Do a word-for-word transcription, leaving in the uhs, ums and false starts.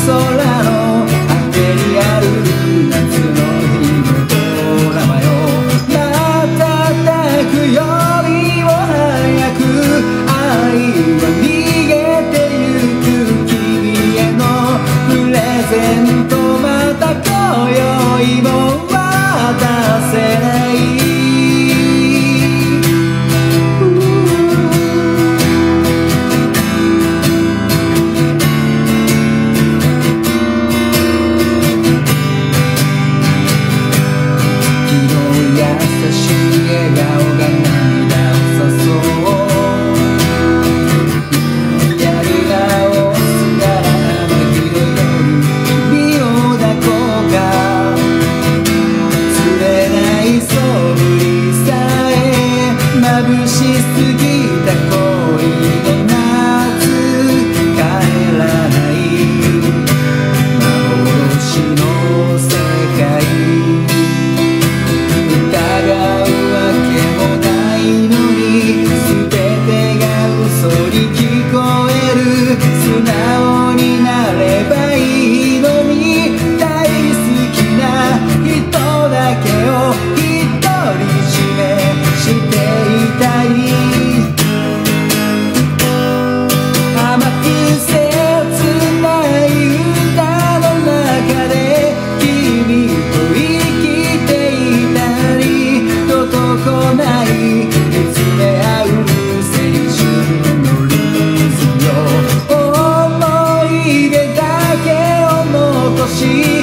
空の果てにある夏の日のドラマよ。瞬くよりも早く愛は逃げてゆく。君へのプレゼント、また今宵も渡せない。優しい笑顔が涙を誘う。やり直すならあの日の夜君を抱こうか。釣れない素振りさえ眩しすぎた恋の夏、帰らない幻の世界。素直になればいいのに、大好きな人だけを独り占めしていたい。甘く切ない歌の中で君と生きていたり、どこない見つめ合う青春のリズムよ。思い出だけを残し